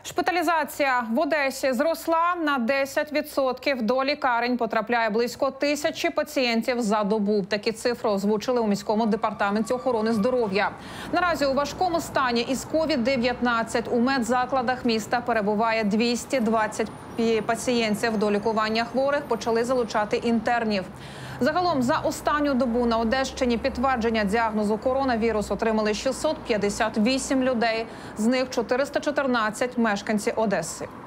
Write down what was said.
Шпиталізація в Одесі зросла на 10%. До лікарень потрапляє близько 1000 пацієнтів за добу. Такі цифри озвучили у міському департаменті охорони здоров'я. Наразі у важкому стані із COVID-19 у медзакладах міста перебуває 220 пацієнтів. До лікування хворих почали залучати інтернів. Загалом за останню добу на Одещині підтвердження діагнозу коронавірус отримали 658 людей, з них 414 – мешканці Одеси.